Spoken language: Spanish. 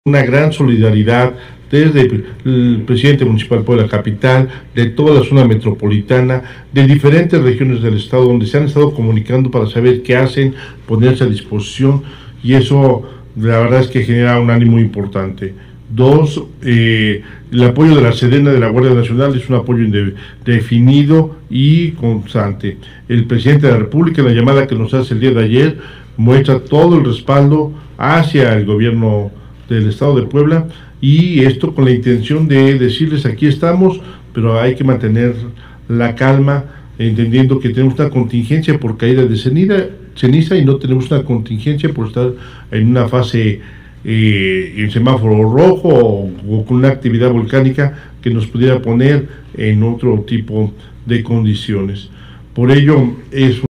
una gran solidaridad desde el presidente municipal de la capital, de toda la zona metropolitana, de diferentes regiones del estado, donde se han estado comunicando para saber qué hacen, ponerse a disposición, y eso la verdad es que genera un ánimo importante. Dos, el apoyo de la Sedena de la Guardia Nacional es un apoyo definido y constante. El presidente de la República, en la llamada que nos hace el día de ayer, muestra todo el respaldo hacia el gobierno del estado de Puebla, y esto con la intención de decirles: aquí estamos, pero hay que mantener la calma, entendiendo que tenemos una contingencia por caída de ceniza y no tenemos una contingencia por estar en una fase en semáforo rojo o con una actividad volcánica que nos pudiera poner en otro tipo de condiciones. Por ello es